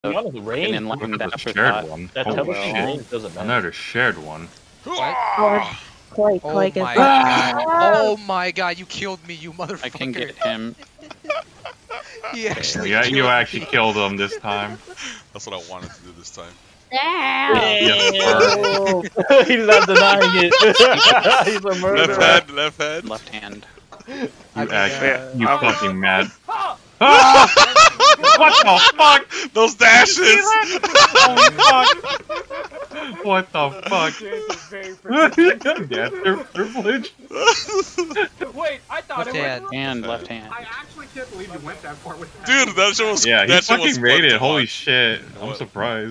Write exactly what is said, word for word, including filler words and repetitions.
Not the range. And then Another shared one. That Holy telephone shit. range doesn't matter. Another shared one. Oh, Clay, oh Clay gets my that. god! Oh my god! You killed me, you motherfucker! I can get him. He actually Yeah, killed you actually me. killed him this time. That's what I wanted to do this time. Damn. He's not denying it. He's a murderer. Left hand, left hand. Left hand. You I mean, actually, uh, you I'm- fucking mad. Ah! What the fuck? Those dashes! Holy fuck! What the fuck? Yeah, they're privileged. Wait, I thought Left it hand. was. And left hand. I actually can't believe you went that far with that. Dude, that shit was Yeah, he that shit was fucking fun rated to it. Holy watch. shit. I'm What? surprised.